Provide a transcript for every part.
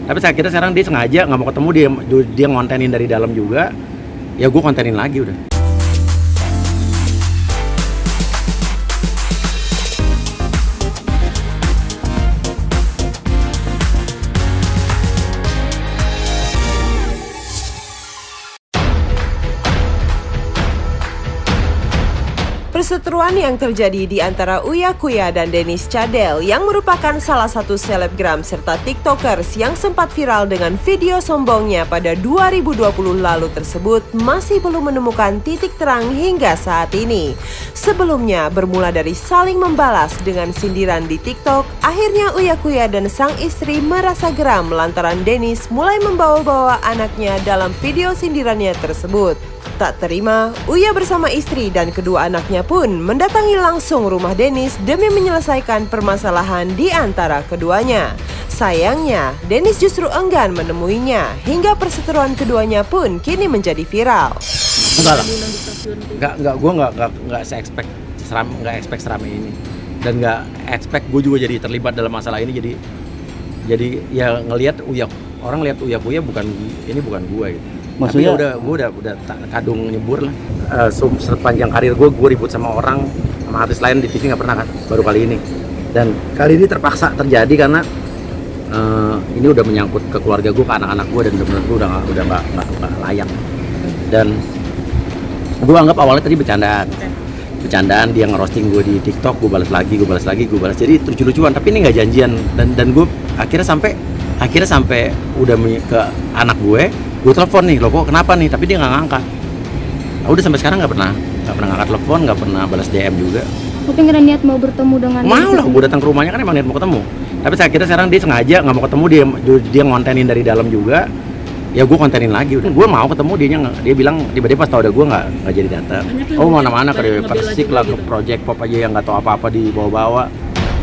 Tapi akhirnya sekarang dia sengaja nggak mau ketemu, dia ngontenin dari dalam juga. Ya gue kontenin lagi udah. Perseteruan yang terjadi di antara Uya Kuya dan Dennis Cadel yang merupakan salah satu selebgram serta tiktokers yang sempat viral dengan video sombongnya pada 2020 lalu tersebut masih belum menemukan titik terang hingga saat ini. Sebelumnya bermula dari saling membalas dengan sindiran di TikTok, akhirnya Uya Kuya dan sang istri merasa geram lantaran Dennis mulai membawa-bawa anaknya dalam video sindirannya tersebut. Tak terima, Uya bersama istri dan kedua anaknya pun mendatangi langsung rumah Dennis demi menyelesaikan permasalahan di antara keduanya. Sayangnya, Dennis justru enggan menemuinya hingga perseteruan keduanya pun kini menjadi viral. Enggak lah, gue nggak expect seramai ini, dan nggak expect gue juga jadi terlibat dalam masalah ini. Jadi ya ngelihat Uya, orang lihat Uya Kuya bukan gue gitu. Maksudnya gue udah kadung nyebur lah. Sepanjang karir gue ribut sama orang, sama artis lain di TV nggak pernah kan, baru kali ini. Dan kali ini terpaksa terjadi karena ini udah menyangkut ke keluarga gue, ke anak-anak gue, dan benar-benar gue udah nggak layak. Dan gue anggap awalnya tadi bercandaan, dia ngerosting gue di TikTok, gue balas lagi. Jadi lucu-lucuan, tapi ini nggak janjian. Dan gue akhirnya sampai udah ke anak gue telepon nih, loh kok kenapa nih, tapi dia nggak ngangkat. Udah sampai sekarang nggak pernah ngangkat telepon, nggak pernah balas DM juga. Tapi nggak ada niat mau bertemu dengan mau lah, gue datang ke rumahnya kan emang niat mau ketemu. Tapi akhirnya sekarang dia sengaja nggak mau ketemu, dia ngontenin dari dalam juga. Ya gue kontenin lagi, udah gue mau ketemu, dia bilang tiba-tiba pas tau ada gue nggak jadi datang. Oh mana-mana ke Persik lah, ke Project Pop aja yang nggak tahu apa-apa dibawa-bawa.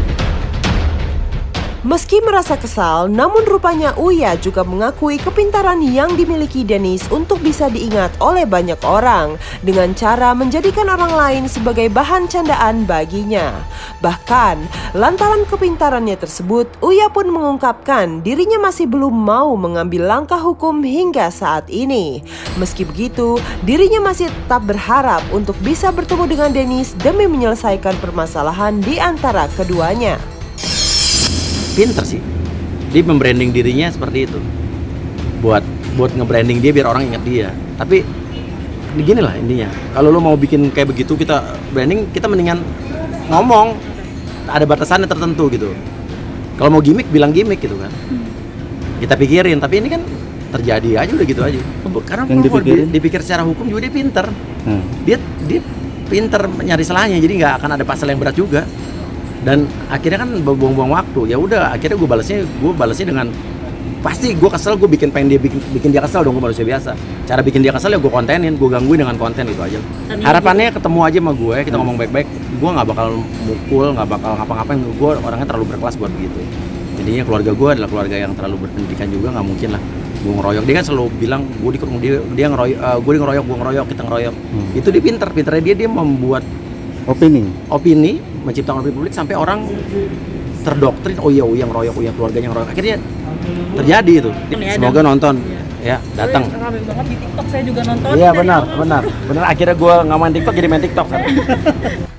Meski merasa kesal, namun rupanya Uya juga mengakui kepintaran yang dimiliki Dennis untuk bisa diingat oleh banyak orang dengan cara menjadikan orang lain sebagai bahan candaan baginya. Bahkan, lantaran kepintarannya tersebut, Uya pun mengungkapkan dirinya masih belum mau mengambil langkah hukum hingga saat ini. Meski begitu, dirinya masih tetap berharap untuk bisa bertemu dengan Dennis demi menyelesaikan permasalahan di antara keduanya. Pinter sih, dia membranding dirinya seperti itu, buat nge-branding dia biar orang ingat dia. Tapi begini lah intinya, kalau lo mau bikin kayak begitu, kita branding, kita mendingan ngomong, ada batasannya tertentu gitu. Kalau mau gimmick, bilang gimmick gitu kan. Kita pikirin, tapi ini kan terjadi aja, udah gitu aja. Karena kalau dipikir secara hukum juga dia pinter. Dia pinter nyari salahnya, jadi nggak akan ada pasal yang berat juga. Dan akhirnya kan buang-buang waktu. Ya udah, akhirnya gue balasnya dengan pasti gue kesel, gue pengen dia bikin dia kesel dong, gue manusia biasa. Cara bikin dia kesel ya gue kontenin, gue gangguin dengan konten itu aja. Harapannya ketemu aja sama gue, kita ngomong baik-baik. Gue nggak bakal mukul, nggak bakal ngapa-ngapain. Gue orangnya terlalu berkelas buat begitu. Jadinya keluarga gue adalah keluarga yang terlalu berpendidikan juga, nggak mungkin lah gue ngeroyok. Dia kan selalu bilang dia ngeroyok, kita ngeroyok. Itu dia pinternya dia membuat opini, menciptakan opini publik sampai orang terdoktrin. Oh iya, Uya ngeroyok, Uya keluarganya ngeroyok. Akhirnya terjadi itu. Semoga nonton ya, datang. Ramai banget di TikTok, saya juga nonton. Iya benar. Akhirnya gue nggak main TikTok, jadi main TikTok kan.